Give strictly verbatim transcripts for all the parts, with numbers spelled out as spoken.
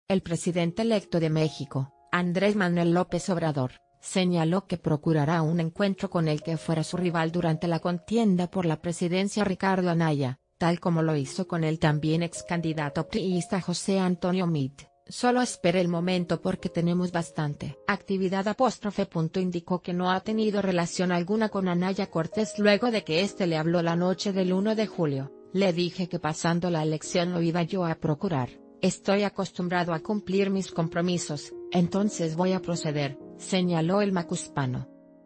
El presidente electo de México, Andrés Manuel López Obrador, señaló que procurará un encuentro con el que fuera su rival durante la contienda por la presidencia Ricardo Anaya, tal como lo hizo con el también ex candidato priista José Antonio Meade. Solo espere el momento porque tenemos bastante actividad apóstrofe. Indicó que no ha tenido relación alguna con Anaya Cortés luego de que éste le habló la noche del uno de julio. Le dije que pasando la elección lo iba yo a procurar. Estoy acostumbrado a cumplir mis compromisos, entonces voy a proceder, señaló el macuspano.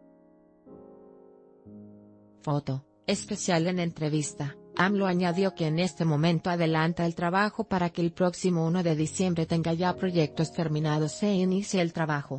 Foto especial. En entrevista, AMLO añadió que en este momento adelanta el trabajo para que el próximo uno de diciembre tenga ya proyectos terminados e inicie el trabajo.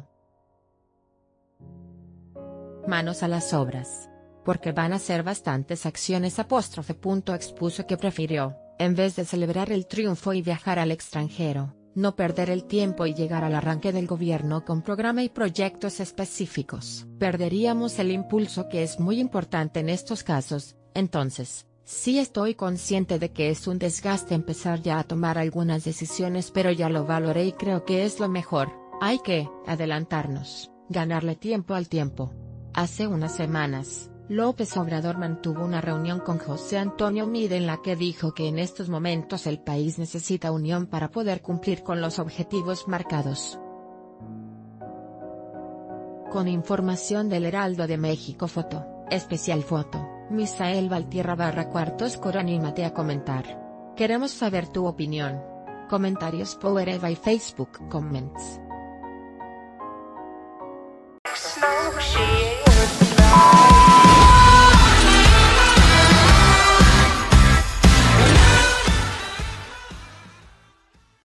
Manos a las obras. Porque van a ser bastantes acciones apóstrofe. Expuso que prefirió, en vez de celebrar el triunfo y viajar al extranjero, no perder el tiempo y llegar al arranque del gobierno con programa y proyectos específicos. Perderíamos el impulso que es muy importante en estos casos, entonces, sí estoy consciente de que es un desgaste empezar ya a tomar algunas decisiones, pero ya lo valoré y creo que es lo mejor. Hay que adelantarnos, ganarle tiempo al tiempo. Hace unas semanas, López Obrador mantuvo una reunión con José Antonio Meade en la que dijo que en estos momentos el país necesita unión para poder cumplir con los objetivos marcados. Con información del Heraldo de México. Foto especial. Foto, Misael Valtierra barra cuartos cor. Anímate a comentar. Queremos saber tu opinión. Comentarios por Eva y Facebook Comments.